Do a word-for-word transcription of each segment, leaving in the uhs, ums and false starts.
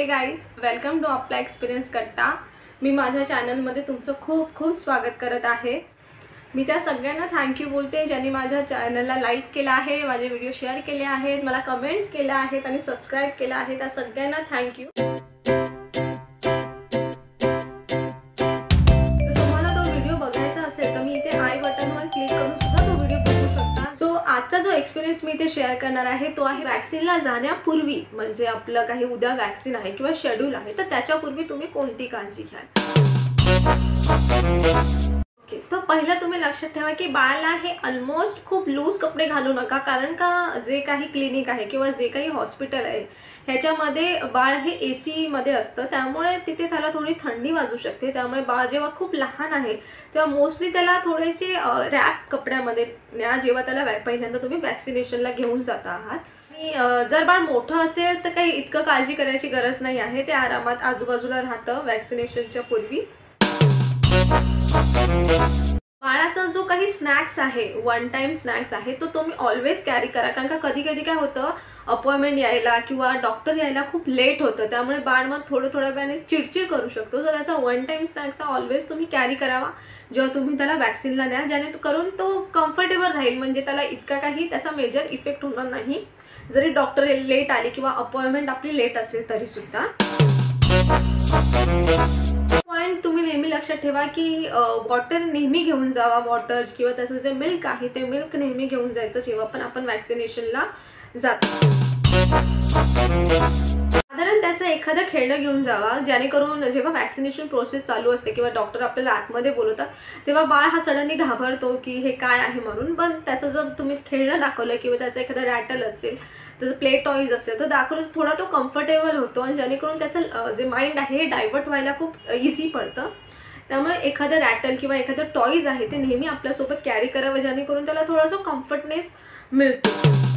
हे guys, welcome to आपला experience Katta. मी माझ्या चॅनलमध्ये तुमचं खूप खूप स्वागत करत आहे। मी त्या सगळ्यांना थँक्यू बोलते ज्यांनी माझ्या चॅनलला लाईक केला आहे, माझे व्हिडिओ शेअर केले आहेत, मला कमेंट्स केल्या आहेत आणि सबस्क्राईब केलं आहे। त्या सगळ्यांना थँक्यू। जर तुम्हाला तो व्हिडिओ बघायचा असेल तर मी इथे आय बटनवर क्लिक करून सुद्धा तो व्हिडिओ बघू शकता। सो आजचा जो एक्सपिरियन्स मी इथे शेअर करणार आहे तो आहे वॅक्सिनला जाण्यापूर्वी, म्हणजे आपलं काही उद्या वॅक्सिन आहे किंवा शेड्यूल आहे तर त्याच्यापूर्वी तुम्ही कोणती काळजी घ्याल। ओके, तो पहिला तुम्ही लक्षात ठेवा की बाळाला हे ऑलमोस्ट खूप लूज कपडे घालू नका, कारण का जे काही क्लिनिक आहे किंवा जे काही हॉस्पिटल आहे ह्याच्यामध्ये बाळ हे एसी मध्ये असतं, त्यामुळे तिथे त्याला थोडी थंडी वाजू शकते। त्यामुळे बाळ जेव्हा खूप लहान आहे तेव्हा मोस्टली त्याला थोडेसे रॅप कपड्यामध्ये न्या, जेव्हा त्याला पहिल्यांदा तुम्ही वॅक्सिनेशनला घेऊन जाता आहात। आणि जर बाळ मोठं असेल तर काही इतकं काळजी करायची गरज नाही आहे, ते आरामात आजूबाजूला राहतं वॅक्सिनेशनच्या पूर्वी। बाळाचा जो काही स्नॅक्स आहे, वन टाइम स्नॅक्स आहे, तो तुम्ही ऑलवेज कॅरी करा, कारण का कधी कधी काय होतं अपॉइंटमेंट यायला किंवा डॉक्टर यायला खूप लेट होतं, त्यामुळे बाळ मग थोडं थोड्या वेळाने चिडचिड करू शकतो। सो त्याचा वन टाइम स्नॅक्स हा ऑलवेज तुम्ही कॅरी करावा जेव्हा तुम्ही त्याला वॅक्सिनला द्या, ज्याने करून तो कम्फर्टेबल राहील, म्हणजे त्याला इतका काही त्याचा मेजर इफेक्ट होणार नाही जरी डॉक्टर लेट आले किंवा अपॉइंटमेंट आपली लेट असेल तरी सुद्धा। पॉइंट तुम्ही नेहमी लक्षात ठेवा की वॉटर नेहमी घेऊन जावा, वॉटर किंवा त्याचं जे मिल्क आहे ते मिल्क नेहमी घेऊन जायचं जेव्हा पण आपण वॅक्सिनेशनला जातो। साधारण त्याचं एखादं खेळणं घेऊन जावा, जेणेकरून जेव्हा वॅक्सिनेशन प्रोसेस चालू असते किंवा डॉक्टर आपल्याला आतमध्ये बोलवतात तेव्हा बाळ हा सडनली घाबरतो की हे काय आहे म्हणून, पण त्याचं जर तुम्ही खेळणं दाखवलं किंवा त्याचं एखादं रॅटल असेल, त्याचं प्ले टॉईज असेल तर दाखवलं थोडा तो कम्फर्टेबल होतो आणि जेणेकरून त्याचं जे माइंड आहे हे डायव्हर्ट व्हायला खूप इझी पडतं। त्यामुळे एखादं रॅटल किंवा एखादं टॉईज आहे ते नेहमी आपल्यासोबत कॅरी करावं, जेणेकरून त्याला थोडासा कम्फर्टनेस मिळतो।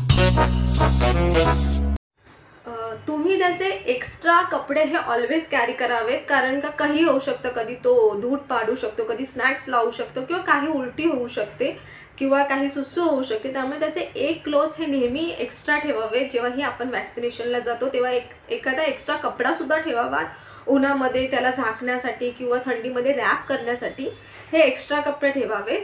तुम्ही त्याचे एक्स्ट्रा कपडे हे ऑलवेज कॅरी करावेत, कारण का काही होऊ शकतं, कधी तो दूध पाडू शकतो, कधी स्नॅक्स लावू शकतो किंवा काही उलटी होऊ शकते किंवा काही सुसू होऊ शकते। त्यामुळे त्याचे एक क्लोथ हे नेहमी एक्स्ट्रा ठेवावे। जेव्हाही आपण वॅक्सिनेशनला जातो तेव्हा एक एखादा एक्स्ट्रा कपडा सुद्धा ठेवावा उन्हामध्ये त्याला झाकण्यासाठी किंवा थंडीमध्ये रॅप करण्यासाठी, हे एक्स्ट्रा कपडे ठेवावे।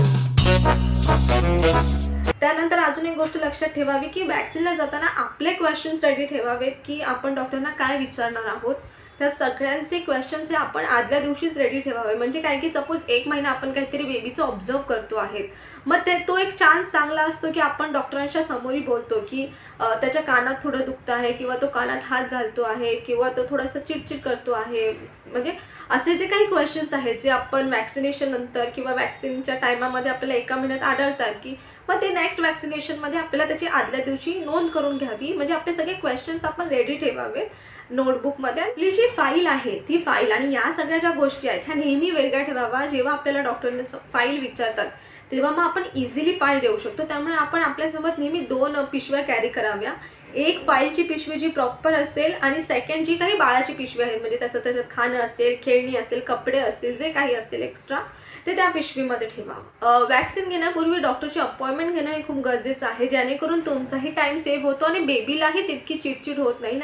त्यानंतर अजून एक गोष्ट लक्षात ठेवावी की वॅक्सिनला जाताना आपले क्वेश्चन्स रेडी ठेवावेत की आपण डॉक्टरना काय विचारणार आहोत। त्या सगळ्यांचे क्वेश्चन्स हे आपण आदल्या दिवशीच रेडी ठेवावे, म्हणजे काय की सपोज एक महिना आपण काहीतरी बेबीचं ऑब्झर्व करतो आहे, मग ते तो एक चान्स चांगला असतो की आपण डॉक्टरांच्या समोर बोलतो की त्याच्या कानात थोडं दुखतं आहे किंवा तो कानात हात घालतो आहे किंवा तो थोडासा चिडचिड करतो आहे, म्हणजे असे जे काही क्वेश्चन्स आहेत जे आपण वॅक्सिनेशन नंतर किंवा वॅक्सिनच्या टायमामध्ये आपल्याला एका महिन्यात आढळतात की मग ते नेक्स्ट वॅक्सिनेशनमध्ये आपल्याला त्याची आदल्या दिवशी नोंद करून घ्यावी, म्हणजे आपले सगळे क्वेश्चन्स आपण रेडी ठेवावे नोटबुकमध्ये। आपली जी फाईल आहे ती फाईल आणि या सगळ्या ज्या गोष्टी आहेत ह्या नेहमी वेगळ्या ठेवावा। जेव्हा आपल्याला डॉक्टरने फाईल विचारतात तेव्हा मग आपण इझिली फाईल देऊ शकतो, त्यामुळे आपण आपल्यासोबत नेहमी दोन पिशव्या कॅरी कराव्या, एक फाईलची पिशवी जी प्रॉपर असेल आणि सेकंड जी काही बाळाची पिशवी आहे, म्हणजे त्याचं त्याच्यात खाणं असेल, खेळणी असेल, कपडे असतील, जे काही असतील एक्स्ट्रा ते त्या पिशवीमध्ये ठेवा। वॅक्सिन घेण्यापूर्वी डॉक्टरची अपॉइंटमेंट घेणं हे खूप गरजेचं आहे, जेणेकरून तुमचाही टाइम सेव्ह होतो आणि बेबीलाही तितकी चिडचिड होत नाही।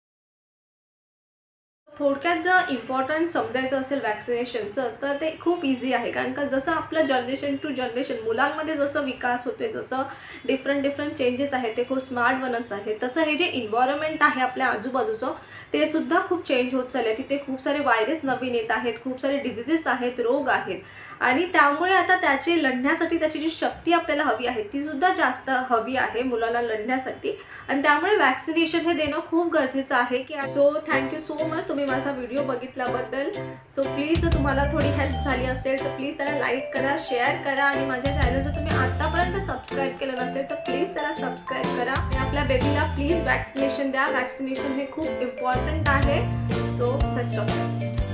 थोडक्यात जर इम्पॉर्टंट समजायचं असेल वॅक्सिनेशनचं तर ते खूप इझी आहे, कारण का जसं आपलं जनरेशन टू जनरेशन मुलांमध्ये जसं विकास होतोय, जसं डिफरंट डिफरंट चेंजेस आहेत ते खूप स्मार्ट बनत आहे, तसं हे जे इन्व्हायरमेंट आहे आपल्या आजूबाजूचं ते सुद्धा खूप चेंज होत चालले। तिथे खूप सारे व्हायरस नवीन येत आहेत, खूप सारे डिझिजेस आहेत, रोग आहेत, आणि त्यामुळे आता त्याचे लढण्यासाठी त्याची जी शक्ती आपल्याला हवी आहे ती सुद्धा जास्त हवी आहे मुलाला लढण्यासाठी, आणि त्यामुळे वॅक्सिनेशन हे देणं खूप गरजेचं आहे की सो थँक्यू सो मच तुम्ही माझा व्हिडिओ बघितल्याबद्दल। सो प्लीज जर तुम्हाला थोडी हेल्प झाली असेल तर प्लीज त्याला लाईक करा, शेअर करा, आणि माझ्या चॅनल जर तुम्ही आतापर्यंत सबस्क्राईब केलं नसेल तर प्लीज त्याला सबस्क्राईब करा आणि आपल्या बेबीला प्लीज वॅक्सिनेशन द्या। वॅक्सिनेशन हे खूप इम्पॉर्टंट आहे। So best of luck.